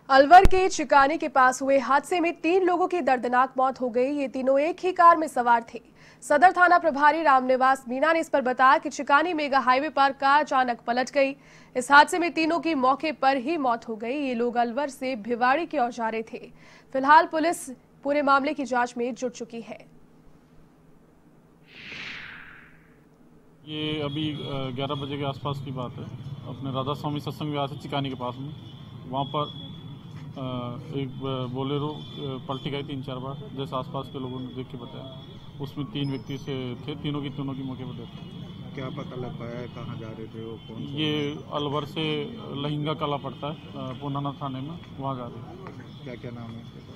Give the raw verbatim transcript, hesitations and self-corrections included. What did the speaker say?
अलवर के चिकानी के पास हुए हादसे में तीन लोगों की दर्दनाक मौत हो गई। ये तीनों एक ही कार में सवार थे। सदर थाना प्रभारी रामनिवास मीणा ने इस पर बताया कि चिकानी मेगा हाईवे पर कार अचानक पलट गई। इस हादसे में तीनों की मौके पर ही मौत हो गई। ये लोग अलवर से भिवाड़ी की ओर जा रहे थे। फिलहाल पुलिस पूरे मामले की जांच में जुट चुकी है। ये अभी ग्यारह बजे के आसपास की बात है। अपने राधा स्वामी सत्संग विहार से चिकानी के पास में वहाँ पर एक बोलेरो पलटी गई तीन चार बार, जैसे आसपास के लोगों ने देख के बताया। उसमें तीन व्यक्ति से थे, तीनों की तीनों की मौके पर डेथ। क्या पता लग पाया है कहाँ जा रहे थे वो? कौन? ये अलवर से लहिंगा कला पड़ता है पुनाना थाने में, वहाँ जा रहे हैं। क्या क्या नाम है?